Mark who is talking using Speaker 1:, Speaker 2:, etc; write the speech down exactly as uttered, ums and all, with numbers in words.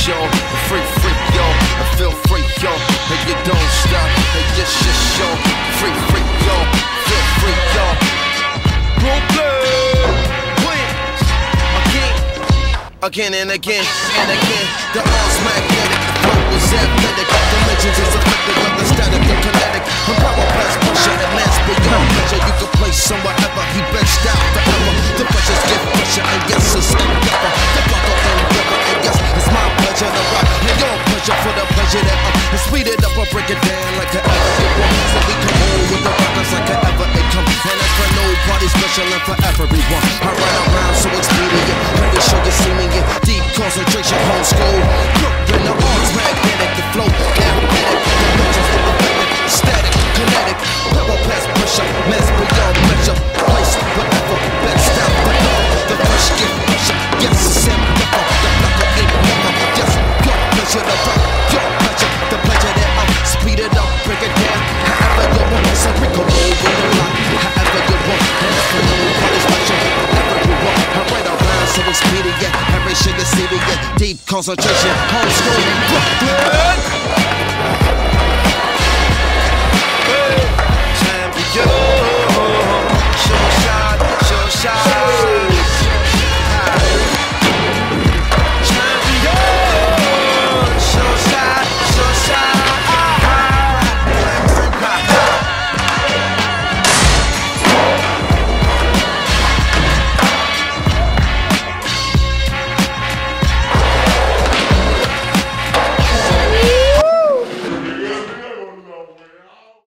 Speaker 1: yo. Free, free, yo. I feel free, yo. And you don't stop. And this shit show. Free, free, yo. Feel free, yo. Brooklyn, Queens, again, again and again and again. The arms magnetic, the flow is athletic. Dimensions is affected of the static and kinetic. When power pass pressure and mass beyond measure, you can place somewhere ever. He benched out forever. The pressures get pressure and yes, it's endeavor. The block of endeavor and yes, it's my pleasure to rock. And your pleasure for the pleasure that up. And speed it up or break it down like an ever it won't. So we can roll with the rockers like an ever it come. And that's for nobody special and for everyone. I ride around so expedient. Every show you see me in deep concentration, homeschool. Brooklyn, the arms magnetic, the flow athletic. Dimensions of affected, static, kinetic. Power pass pressure, mass beyond measure. Place whatever, best out forever. The rush get pressure, yes, it's endeavor. The blocker ain't never, yes, your pleasure to rock. Your pleasure, the pleasure that I'm. Speed it up, break it down. However you want, so we can roll with the rock. However you want, and that's for nobody's special. Everyone, I ride around so expedient. Every shit is serious, deep concentration, homeschooling, Brooklyn.